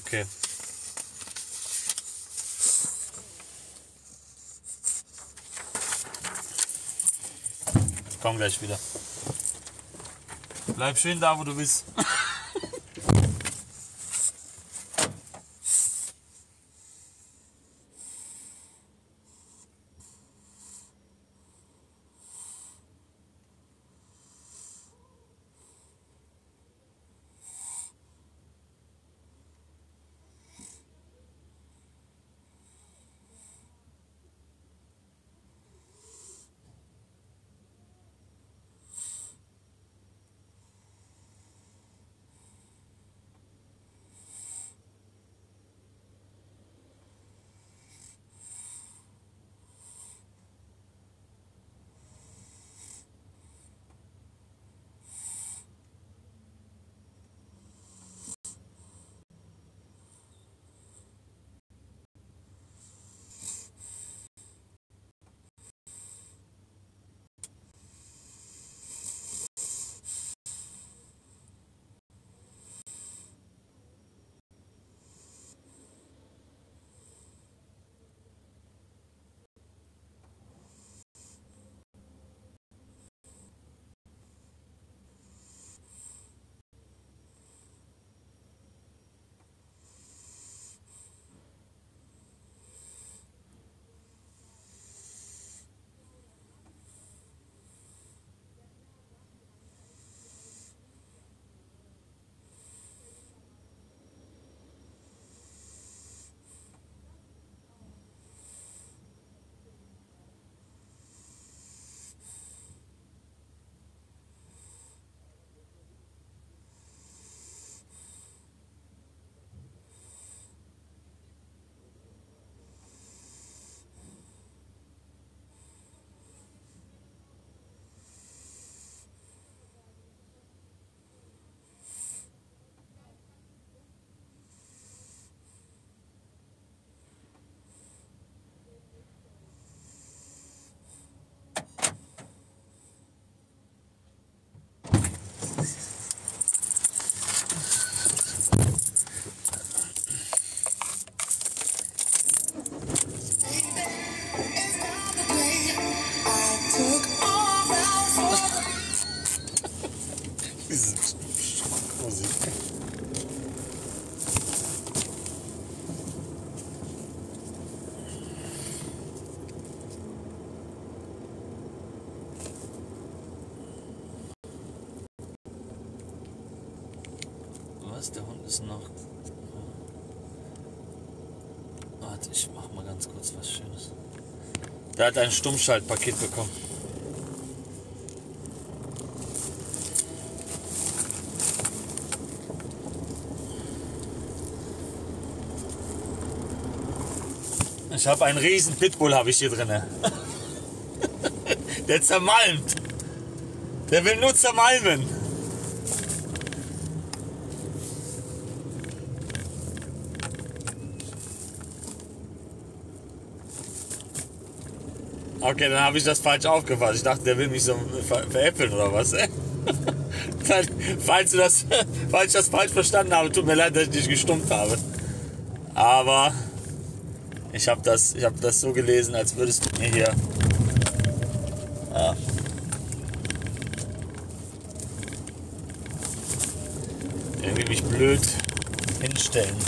Okay. Ich komm gleich wieder. Bleib schön da, wo du bist. Was? Der Hund ist noch... Warte, ich mach mal ganz kurz was Schönes. Der hat ein Stummschaltpaket bekommen. Ich habe einen riesen Pitbull habe ich hier drin. Der zermalmt. Der will nur zermalmen. Okay, dann habe ich das falsch aufgefasst. Ich dachte, der will mich so veräppeln oder was. Falls ich das falsch verstanden habe, tut mir leid, dass ich dich gestummt habe. Aber ich habe das so gelesen, als würdest du mir hier... Ja. Irgendwie mich blöd hinstellen.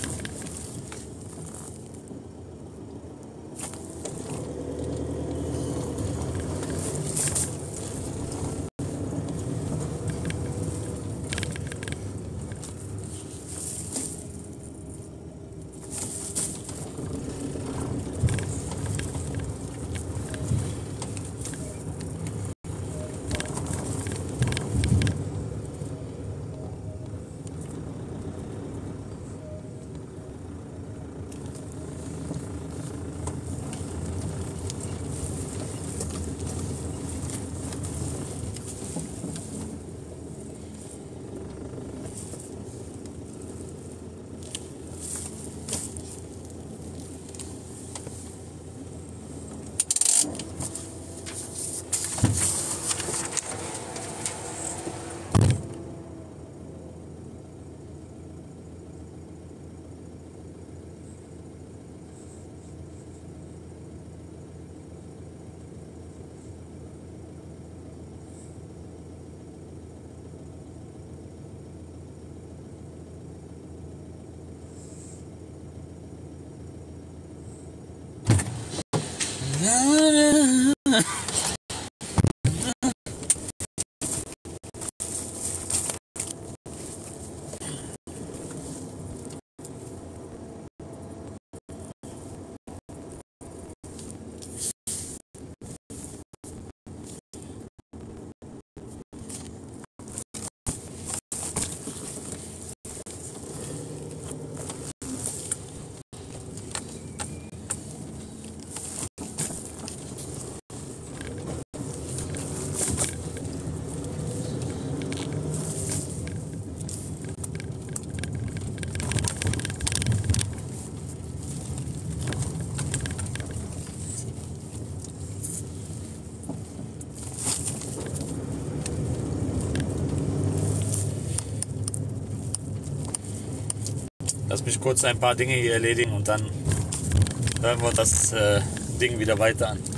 Lass mich kurz ein paar Dinge hier erledigen und dann hören wir das Ding wieder weiter an.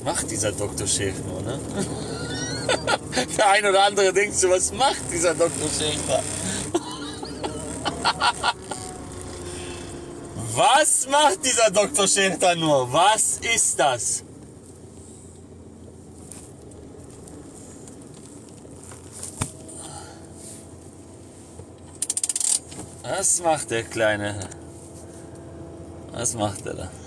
macht dieser Dr. Schäfer, ne? Der ein oder andere denkt so, was macht dieser Dr. Schäfer? Was macht dieser Dr. Schäfer nur? Was ist das? Was macht der Kleine? Was macht er da?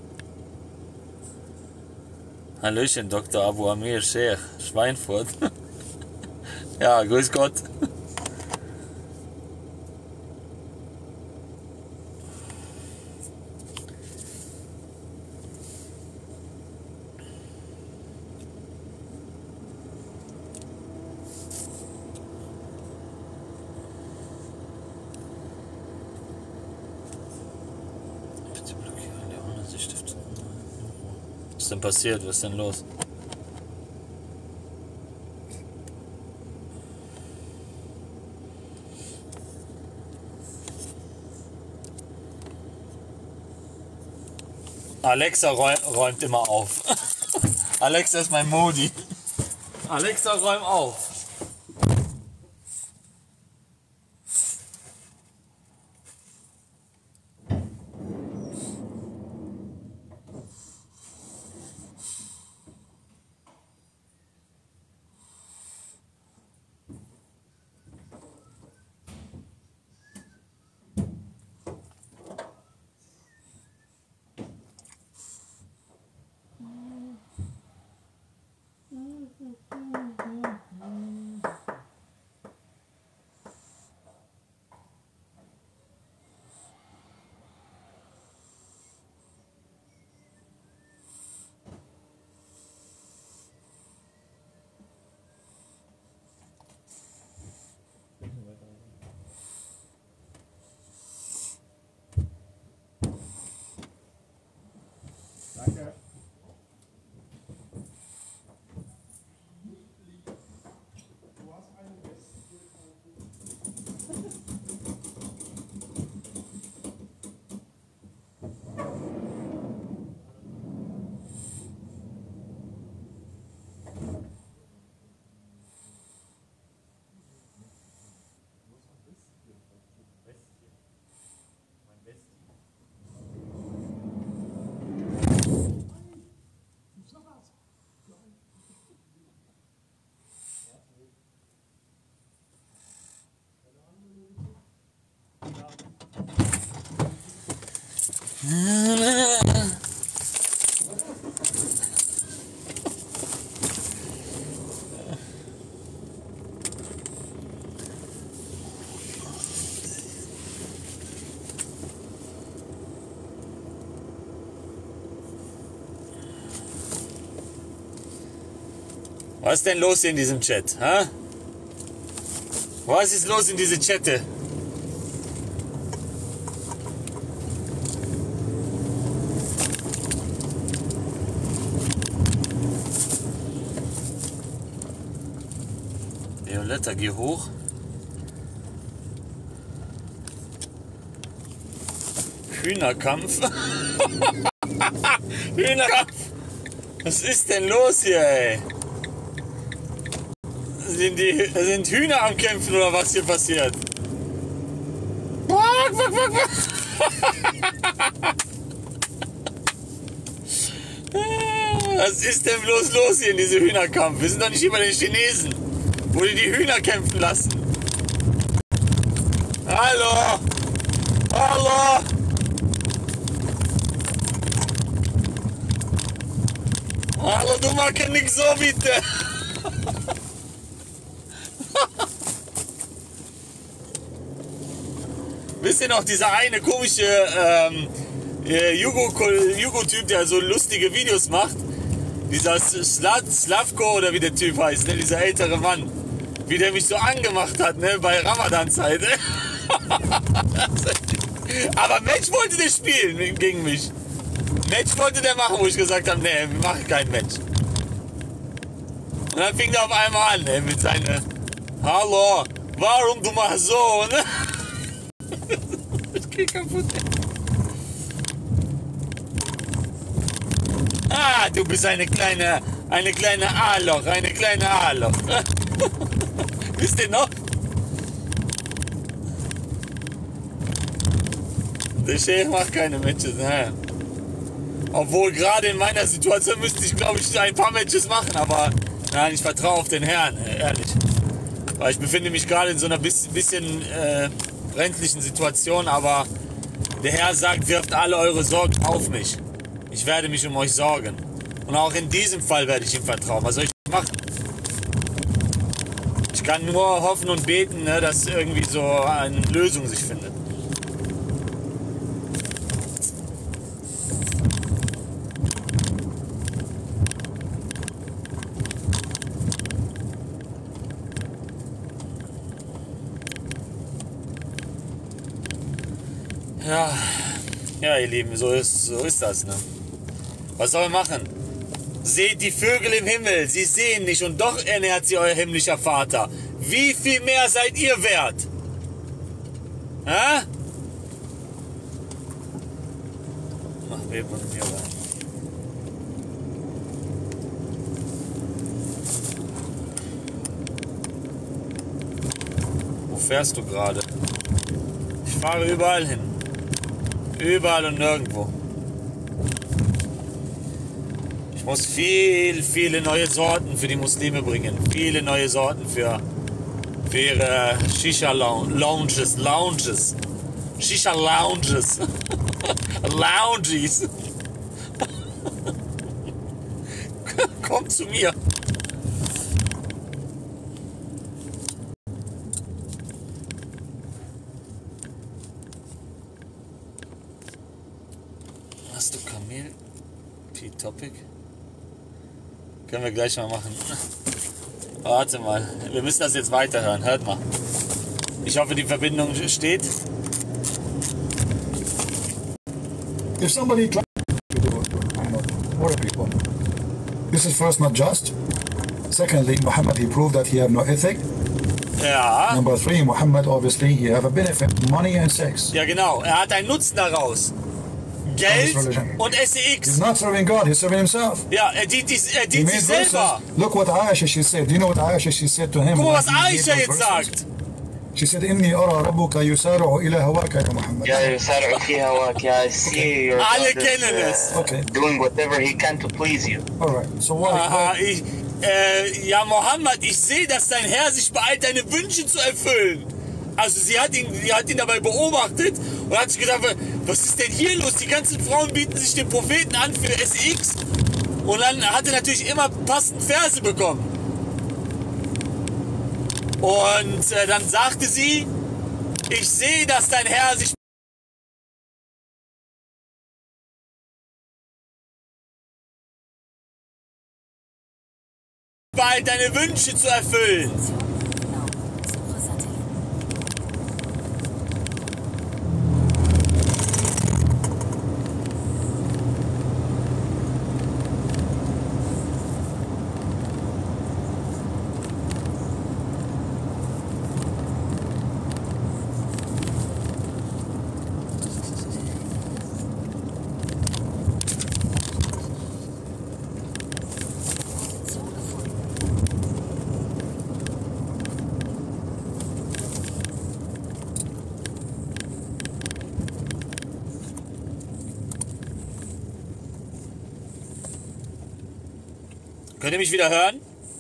Hallöchen, Dr. Abu Amir Sheikh, Schweinfurt. Ja, grüß Gott. Was ist denn passiert? Was ist denn los? Alexa räumt immer auf. Alexa ist mein Modi. Alexa, räum auf. Danke. Du hast einen Was ist denn los hier in diesem Chat? Ha? Was ist los in dieser Chatte? Violetta, geh hoch. Hühnerkampf. Hühnerkampf. Was ist denn los hier, ey? Sind Hühner am Kämpfen oder was hier passiert? Was ist denn bloß los hier in diesem Hühnerkampf? Wir sind doch nicht hier bei den Chinesen, wo die Hühner kämpfen lassen. Hallo! Hallo! Hallo, du machst nix so bitte! Wisst ihr noch, dieser eine komische Jugo-Typ, der so lustige Videos macht? Dieser Slavko oder wie der Typ heißt, ne? Dieser ältere Mann. Wie der mich so angemacht hat, ne? Bei Ramadan-Zeit. Ne? Aber Match wollte der spielen gegen mich. Match wollte der machen, wo ich gesagt habe, ne, wir machen kein Match. Und dann fing der auf einmal an, ne? Mit seinen Hallo, warum du machst so, ne? Ich geh kaputt. Ah, du bist eine kleine A-Loch, eine kleine A-Loch. Wisst ihr noch? Der Sheikh macht keine Matches, ne? Obwohl gerade in meiner Situation müsste ich, glaube ich, ein paar Matches machen, aber nein, ich vertraue auf den Herrn, ehrlich. Weil ich befinde mich gerade in so einer bisschen brenzlichen Situation, aber der Herr sagt, wirft alle eure Sorgen auf mich. Ich werde mich um euch sorgen. Und auch in diesem Fall werde ich ihm vertrauen. Was soll ich machen? Ich kann nur hoffen und beten, ne, dass irgendwie so eine Lösung sich findet. Ja, ihr Lieben, so ist das, ne? Was soll man machen? Seht die Vögel im Himmel, sie sehen nicht und doch ernährt sie euer himmlischer Vater. Wie viel mehr seid ihr wert? Hä? Ach, Beben und mir rein. Wo fährst du gerade? Ich fahre überall hin. Überall und nirgendwo. Ich muss viele neue Sorten für die Muslime bringen. Viele neue Sorten für ihre Shisha-Lounges. Shisha-Lounges. Lounges. Komm zu mir. Hast du Kamel? P-Topic? Können wir gleich mal machen. Warte mal, wir müssen das jetzt weiterhören. Hört mal. Ich hoffe, die Verbindung steht. If somebody claims to do it, I know, what are people? This is first not just. Secondly, Muhammad, he proved that he have no ethic. Ja. Number three, Muhammad, obviously, he have a benefit, money and sex. Ja, genau. Er hat einen Nutzen daraus. Geld und SEX. He's not serving God, he's serving himself. Ja, er dient sich Verses. selber. Look what Aisha, she said. Do you know what Aisha, she said to him? Guck mal, was when he Aisha gave jetzt those verses? sagt. She said, إني أرى ربك يسارع إلى هواك يا محمد. Yeah, يسارع في هواك. I see your Alle God kennen is, es. Okay. doing whatever he can to please you. All right. So why? Aha, ja, Mohammed, ich sehe, dass dein Herr sich beeilt, deine Wünsche zu erfüllen. Also sie hat ihn dabei beobachtet und hat sich gedacht, was ist denn hier los? Die ganzen Frauen bieten sich den Propheten an für SX. Und dann hat er natürlich immer passend Verse bekommen. Und dann sagte sie, ich sehe, dass dein Herr sich beeilt, deine Wünsche zu erfüllen. Könnt ihr mich wieder hören?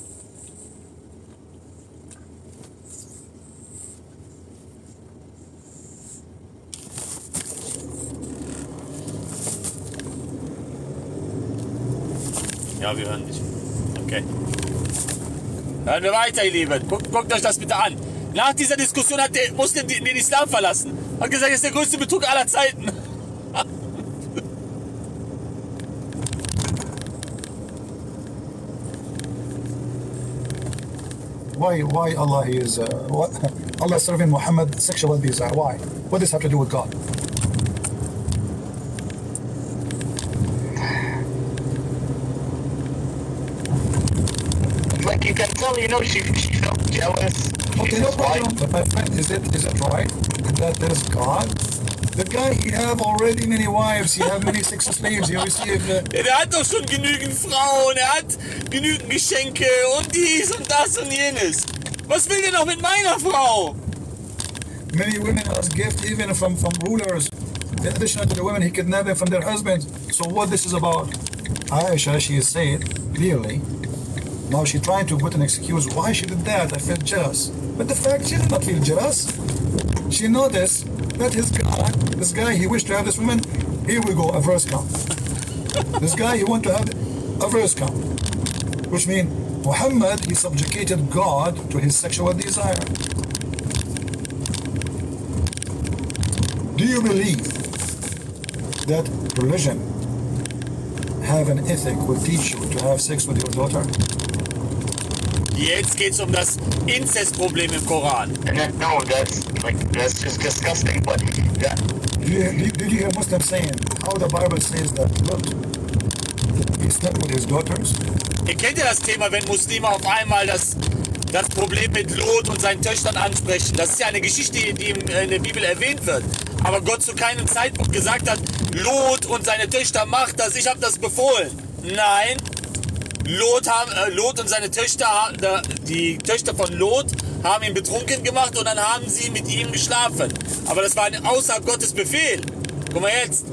Ja, wir hören dich. Okay. Hören wir weiter, ihr Lieben. Guckt euch das bitte an. Nach dieser Diskussion hat der Muslim den Islam verlassen. Hat gesagt, er ist der größte Betrug aller Zeiten. Why Allah is Allah serving Muhammad sexual desire? Why? What does this have to do with God? Like you can tell, you know, she felt jealous. Okay, She's no his wife. problem. But my friend, is it right that there's God The guy, he have already many wives, he have many sex slaves, he received... Der hat doch schon genügend Frauen, er hat genügend Geschenke und dies und das und jenes. Was will der noch mit meiner Frau? Many women as gift even from rulers. In addition to the women he kidnapped from their husbands. So what this is about? Aisha, she is saying clearly. Now she trying to put an excuse why she did that. I felt jealous. But the fact she did not feel jealous. She noticed that this guy, he wished to have this woman. Here we go, a verse come. This guy, he want to have a verse come. Which means Muhammad, he subjugated God to his sexual desire. Do you believe that religion have an ethic will teach you to have sex with your daughter? Jetzt geht's das Inzestproblem im Koran. No, that's just disgusting. But that, Did you hear Muslims saying how the Bible says that Lot he slept with his daughters? Ihr kennt ja das Thema, wenn Muslime auf einmal das Problem mit Lot und seinen Töchtern ansprechen. Das ist ja eine Geschichte, die in der Bibel erwähnt wird. Aber Gott zu keinem Zeitpunkt gesagt hat, Lot und seine Töchter macht das, ich habe das befohlen. Nein, Lot und seine Töchter, die Töchter von Lot, haben ihn betrunken gemacht und dann haben sie mit ihm geschlafen. Aber das war außerhalb Gottes Befehl. Guck mal jetzt.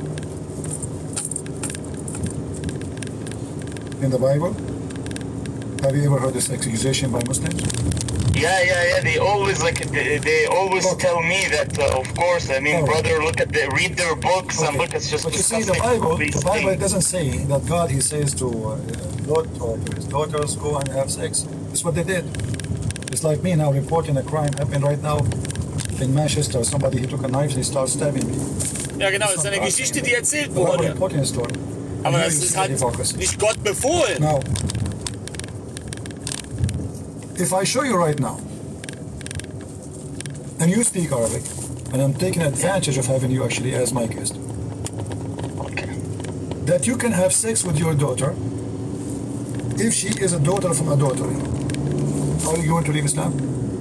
In the Bible? Have you ever heard this accusation by Muslims? yeah. They always tell me that. Of course, I mean, brother, read their books and look. It's just. But you see, disgusting. the Bible doesn't say that God, he says to Lot or to his daughters, go and have sex. That's what they did. It's like me now reporting a crime happening right now in Manchester. Somebody, he took a knife and he started stabbing me. Ja genau, das ist eine Geschichte, die erzählt I'm wurde. reporting a story. Aber And das here you ist see the halt hypocrisy. nicht Gott befohlen. Now, if I show you right now, and you speak Arabic, and I'm taking advantage of having you actually as my guest, that you can have sex with your daughter if she is a daughter from adultery. Are you going to leave Islam?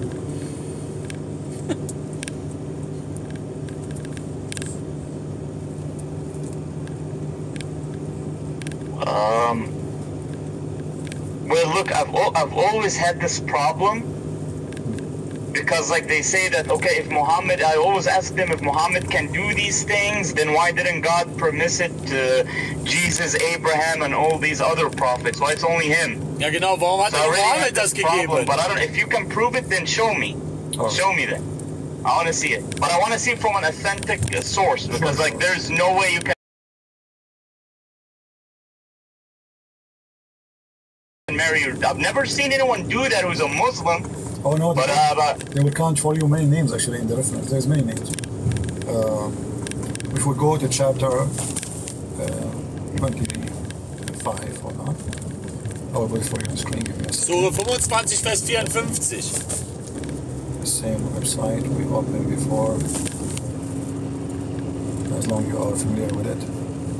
Well, look, I've always had this problem because, like, they say that okay, if Muhammad, I always ask them if Muhammad can do these things, then why didn't God permit it to Jesus, Abraham, and all these other prophets? Why it's only him? Ja genau, warum hat So I really Mohammed have das this problem, gegeben? but I don't. If you can prove it, then show me. Alright. Show me that. I want to see it, but I want to see it from an authentic source because, like, there's no way you can marry your. I've never seen anyone do that who's a Muslim. Oh no, But they will count for you many names actually in the reference. There's many names. If we go to chapter 25, hold on. I will wait for you on the screen. Give me a second. Sure 25, Vers 54. The same website we opened before, as long as you are familiar with it.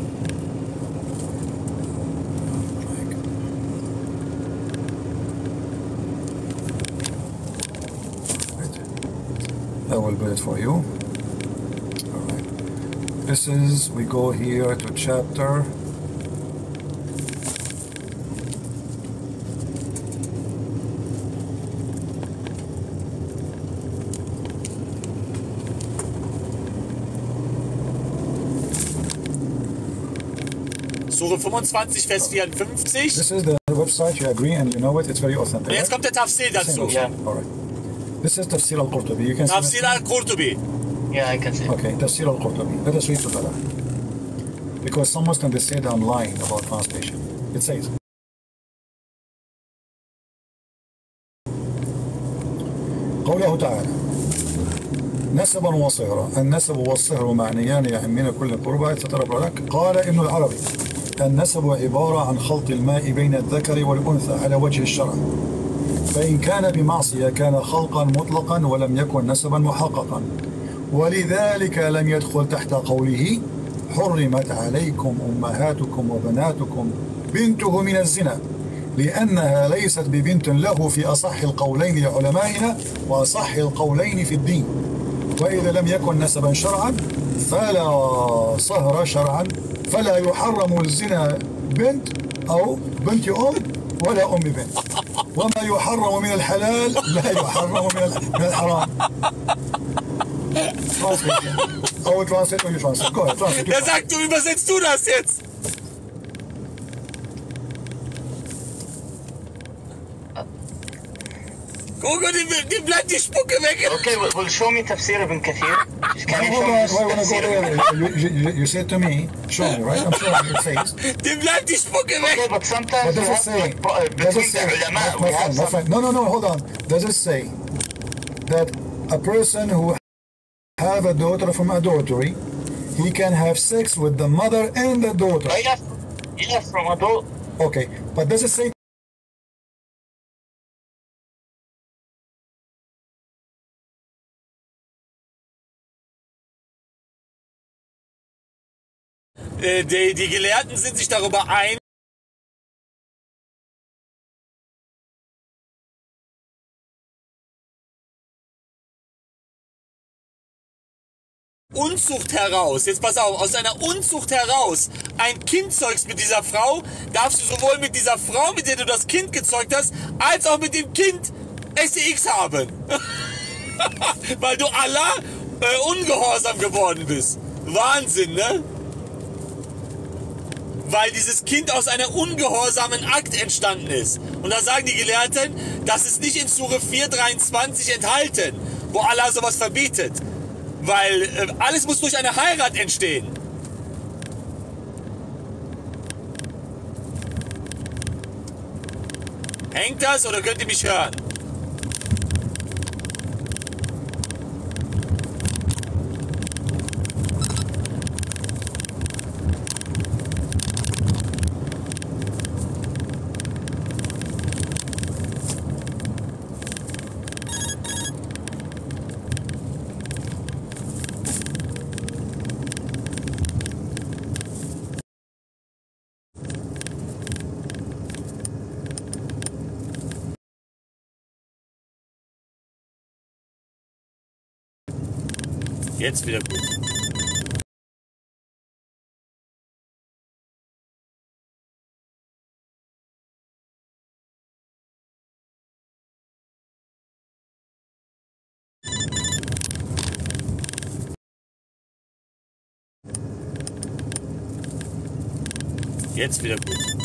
I will do it for you. Alright. This is, we go here to chapter. Sure 25, Vers 54. This is the website, you agree and you know it, it's very authentic. Und jetzt kommt der Tafsir dazu. Yeah. Alright. This is Tafsir al-Qurtubi. You can see Tafsir al-Qurtubi. Yeah, I can see. Okay, Tafsir al-Qurtubi. Let us read together. Because some Muslims they say that I'm lying about translation. It says, قوله تعالى نسبا وصهرا. النسب والصهر معنيان يعمين كل قربى سترى لك. قال ابن العربي النسب عبارة عن خلط الماء بين الذكر والأنثى على وجه الشرع، فإن كان بمعصية كان خلقا مطلقا ولم يكن نسبا محققا، ولذلك لم يدخل تحت قوله حرمت عليكم أمهاتكم وبناتكم بنته من الزنا، لأنها ليست ببنت له في أصح القولين لعلمائنا وأصح القولين في الدين. وإذا لم يكن نسبا شرعا فلا صهر شرعا، فلا يحرم الزنا بنت أو بنت أم ولا أم بنت، وما يحرم من الحلال لا يحرم من الحرام. Oh, translate or you translate? Go ahead, translate. Der sagt, du übersetzt du das jetzt. Guck mal, die bleibt die Spucke weg. Okay, well, show me Tafsir ibn Kathir. Can you show Hold me on, this why wanna Tafsir go ibn there? You said to me, show me, right? I'm showing your face. Die bleibt die Spucke Okay, weg. but sometimes But we does it have say, like, does it between say, the ulama, my we have friend, my some... friend, no, hold on. Does it say that a person who have a daughter from adultery, he can have sex with the mother and the daughter? Yes, from adult. Okay, but does it say Die Gelehrten sind sich darüber einig, Unzucht heraus, jetzt pass auf, aus einer Unzucht heraus ein Kind zeugst mit dieser Frau, darfst du sowohl mit dieser Frau, mit der du das Kind gezeugt hast, als auch mit dem Kind SEX haben. Weil du Allah ungehorsam geworden bist. Wahnsinn, ne? Weil dieses Kind aus einem ungehorsamen Akt entstanden ist. Und da sagen die Gelehrten, das ist nicht in Sure 4,23 enthalten, wo Allah sowas verbietet. Weil alles muss durch eine Heirat entstehen. Hängt das oder könnt ihr mich hören? Jetzt wieder gut. Jetzt wieder gut.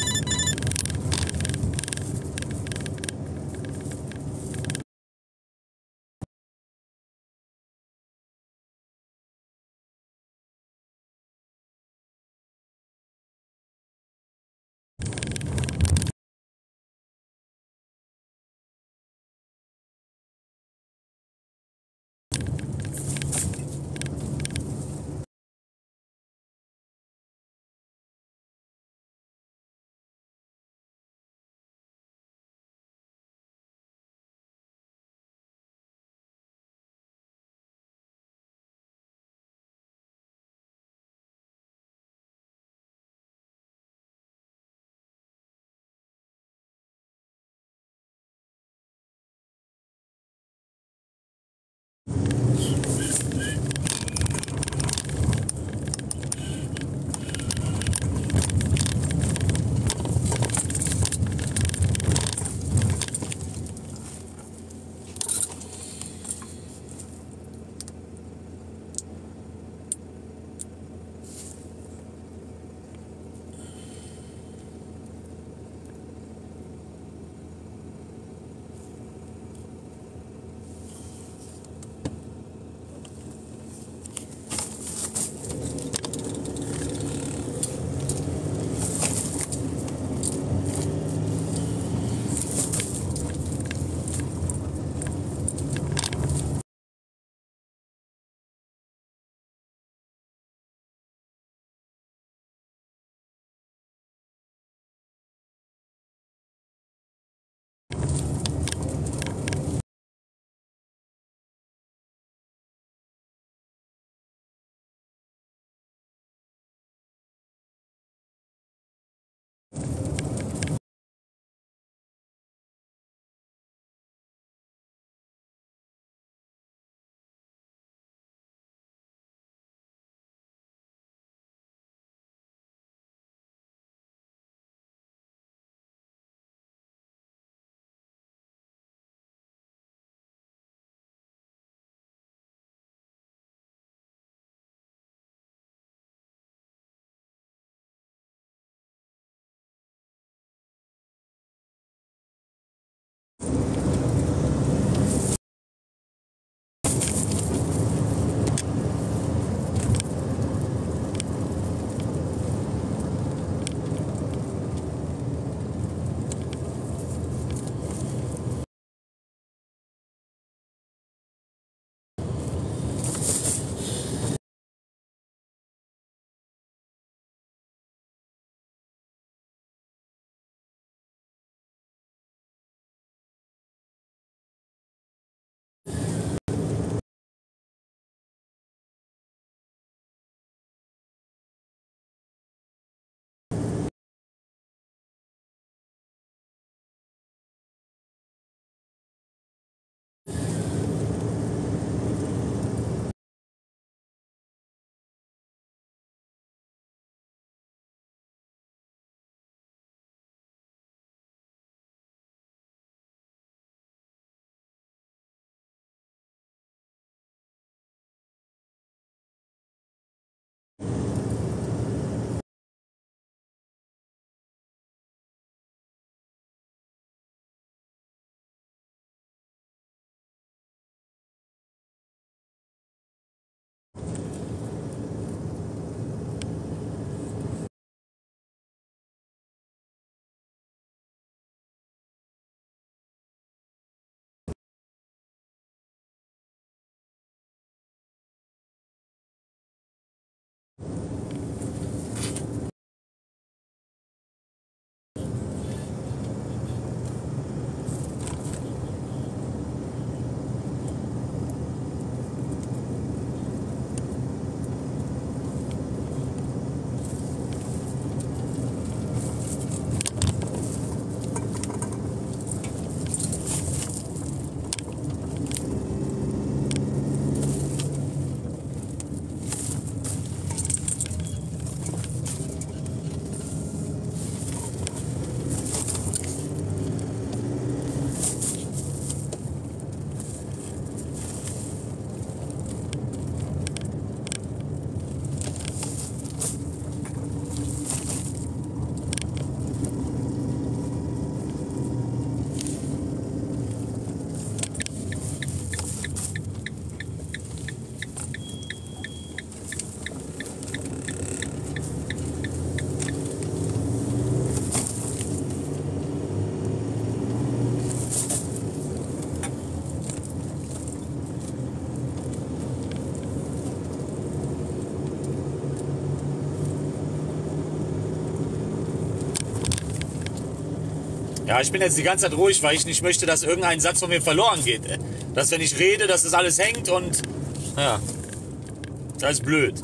Ja, ich bin jetzt die ganze Zeit ruhig, weil ich nicht möchte, dass irgendein Satz von mir verloren geht. Dass wenn ich rede, dass das alles hängt und... Ja. Das ist alles blöd.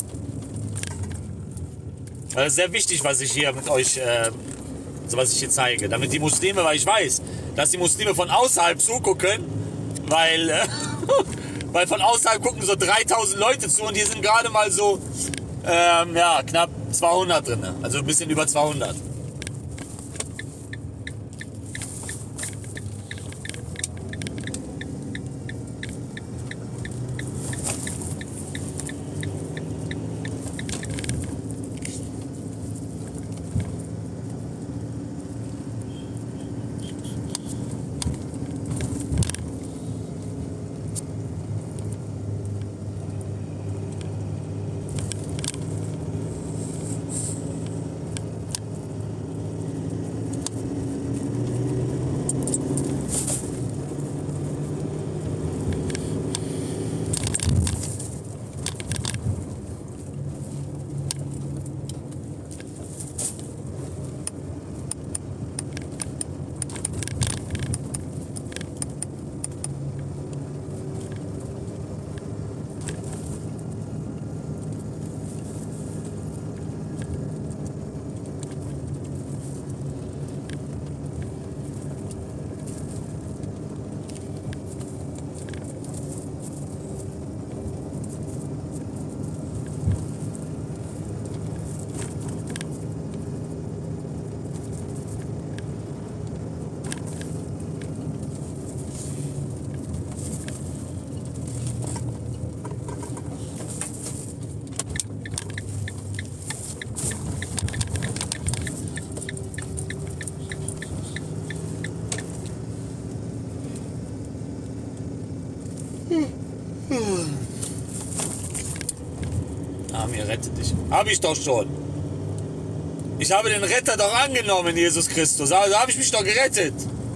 Das ist sehr wichtig, was ich hier mit euch... so was ich hier zeige. Damit die Muslime, weil ich weiß, dass die Muslime von außerhalb zugucken, weil... weil von außerhalb gucken so 3000 Leute zu und hier sind gerade mal so... ja, knapp 200 drin. Also ein bisschen über 200. Mir rettet dich. Habe ich doch schon. Ich habe den Retter doch angenommen, Jesus Christus. Also habe ich mich doch gerettet.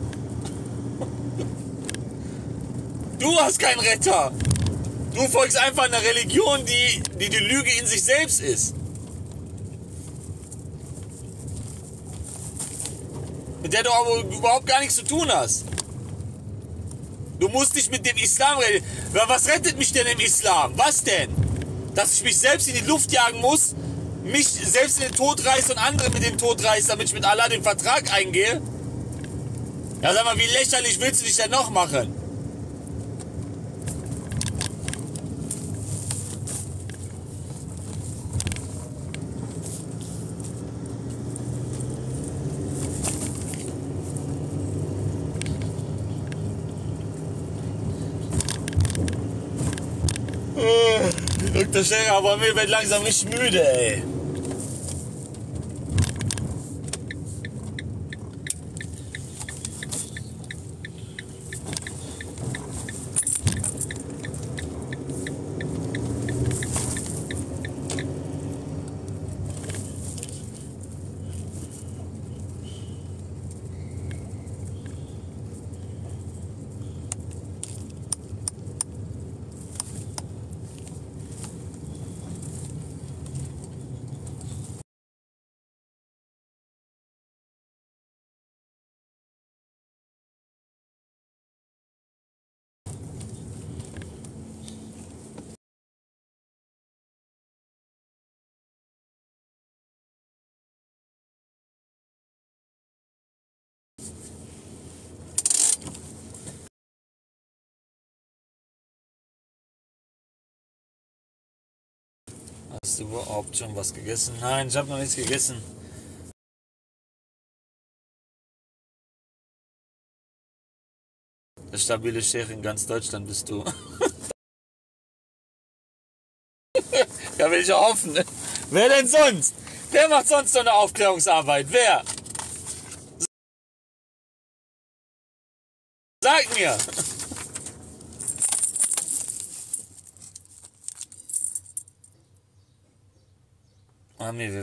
Du hast keinen Retter. Du folgst einfach einer Religion, die Lüge in sich selbst ist. Mit der du aber überhaupt gar nichts zu tun hast. Du musst nicht mit dem Islam reden. Was rettet mich denn im Islam? Was denn? Dass ich mich selbst in die Luft jagen muss, mich selbst in den Tod reiße und andere mit dem Tod reiße, damit ich mit Allah den Vertrag eingehe? Ja, sag mal, wie lächerlich willst du dich denn noch machen? Dr. Scherer, aber mir wird langsam richtig müde, ey. Hast du überhaupt schon was gegessen? Nein, ich habe noch nichts gegessen. Der stabile Sheikh in ganz Deutschland bist du. Ja, will ich auch hoffen. Ne? Wer denn sonst? Wer macht sonst so eine Aufklärungsarbeit? Wer? Sag mir! Mami,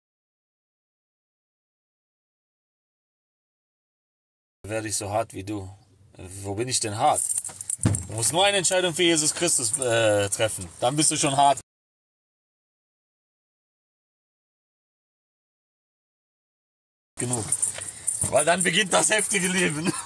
werde ich so hart wie du. Wo bin ich denn hart? Du musst nur eine Entscheidung für Jesus Christus treffen. Dann bist du schon hart genug. Weil dann beginnt das heftige Leben.